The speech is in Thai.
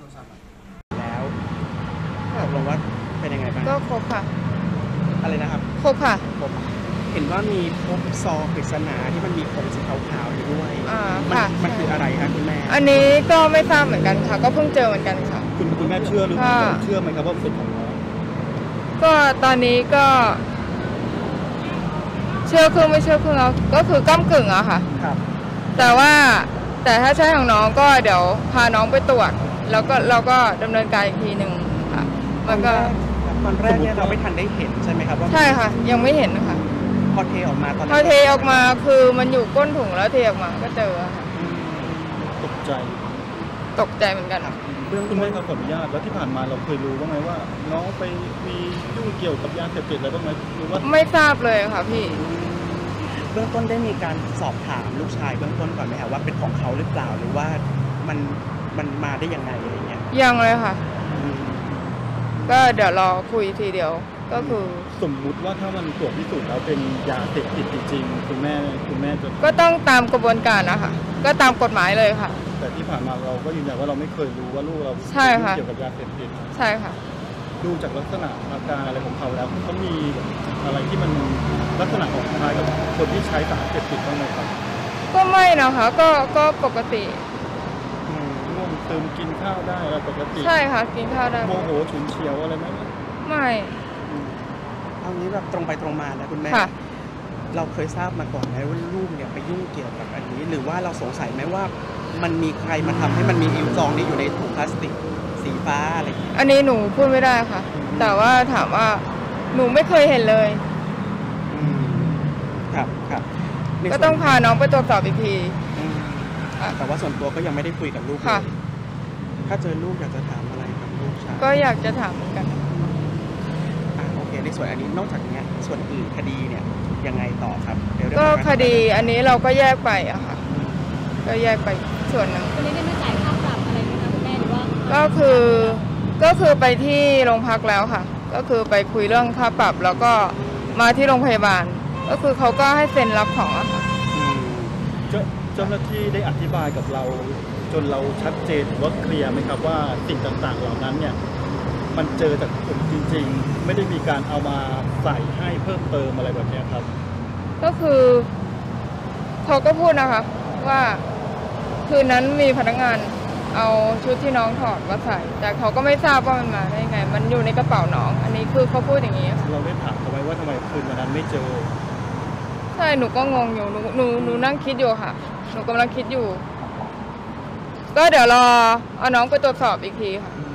แล้วตกลงว่าเป็นยังไงบ้างก็ครบค่ะอะไรนะครับครบค่ะผมเห็นว่ามีพบซองปริศนาที่มันมีผงสีขาวๆอยู่ด้วยมันคืออะไรคะคุณแม่อันนี้ก็ไม่ทราบเหมือนกันค่ะก็เพิ่งเจอเหมือนกันค่ะคุณแม่เชื่อหรือเชื่อไหมครับว่าเป็นของน้องก็ตอนนี้ก็เชื่อครึ่งไม่เชื่อครึ่งแล้วก็คือก้ำกึ่งอะค่ะครับแต่ถ้าใช่ของน้องก็เดี๋ยวพาน้องไปตรวจแล้วก็เราก็ดำเนินการอีกทีหนึ่งค่ะมันก็ตอนแรกเนี่ยเราไม่ทันได้เห็นใช่ไหมครับว่าใช่ค่ะยังไม่เห็นนะคะพอเทออกมาพอเทออกมาคือมันอยู่ก้นถุงแล้วเทออกมาก็เจอค่ะตกใจเหมือนกันคุณแม่ขออนุญาตแล้วที่ผ่านมาเราเคยรู้บ้างไหมว่าน้องไปมียุ่งเกี่ยวกับยาเสพติดอะไรบ้างไหมหรือว่าไม่ทราบเลยค่ะพี่เบื้องต้นได้มีการสอบถามลูกชายเบื้องต้นก่อนไหมคะว่าเป็นของเขาหรือเปล่าหรือว่ามันมาได้ยังไงอะไรเงี้ยยังเลยค่ะก็เดี๋ยวรอคุยทีเดียวก็คือสมมุติว่าถ้ามันตรวจพิสูจน์แล้วเป็นยาเสพติดจริงๆคุณแม่จะก็ต้องตามกระบวนการนะคะก็ตามกฎหมายเลยค่ะแต่ที่ผ่านมาเราก็ยืนยันว่าเราไม่เคยรู้ว่าลูกเราเกี่ยวกับยาเสพติดใช่ค่ะดูจากลักษณะอาการอะไรของเขาแล้วเขามีอะไรที่มันลักษณะของคล้ายกับคนที่ใช้สารเสพติดบ้างไหมครับก็ไม่นะคะก็ปกติง่วงซึมกินข้าวได้อะไรปกติใช่ค่ะกินข้าวได้โมโหฉุนเฉียวอะไรไหมไม่เอางี้แบบตรงไปตรงมานะคุณแม่เราเคยทราบมาก่อนไหมว่าลูกเนี่ยไปยุ่งเกี่ยวกับอันนี้หรือว่าเราสงสัยไหมว่ามันมีใครมาทำให้มันมีอิวซองนี้อยู่ในถุงพลาสติกสีฟ้าอะไรอย่างเงี้ยอันนี้หนูพูดไม่ได้ค่ะแต่ว่าถามว่าหนูไม่เคยเห็นเลยครับก็ต้องพาน้องไปตรวจสอบอีกทีแต่ว่าส่วนตัวก็ยังไม่ได้คุยกับลูกเลยถ้าเจอลูกอยากจะถามอะไรกับลูกชายก็อยากจะถามเหมือนกันโอเคในส่วนอันนี้นอกจากนี้ส่วนอื่นคดีเนี่ยยังไงต่อครับก็คดีอันนี้เราก็แยกไปอะค่ะก็แยกไปส่วนหนึ่งวันนี้ได้มาจ่ายค่าปรับอะไรไหมคะคุณแม่หรือว่าก็คือไปที่โรงพักแล้วค่ะก็คือไปคุยเรื่องค่าปรับแล้วก็มาที่โรงพยาบาลก็คือเขาก็ให้เซ็นรับของอะค่ะเจ้าหน้าที่ได้อธิบายกับเราจนเราชัดเจนว่าเคลียร์ไหมครับว่าสิ่งต่างๆเหล่านั้นเนี่ยมันเจอจากผมจริงๆไม่ได้มีการเอามาใส่ให้เพิ่มเติมอะไรแบบนี้ครับก็คือเขาก็พูดนะคะว่าคืนนั้นมีพนักงานเอาชุดที่น้องถอดมาใส่แต่เขาก็ไม่ทราบว่ามันมาได้ไงมันอยู่ในกระเป๋าน้องอันนี้คือเขาพูดอย่างนี้เราได้ถามเขาไว้ว่าทำไมคืนวันนั้นไม่เจอใช่หนูก็งงอยู่หนูนั่งคิดอยู่ค่ะหนูกำลังคิดอยู่ก็เดี๋ยวรอเอาน้องไปตรวจสอบอีกทีค่ะ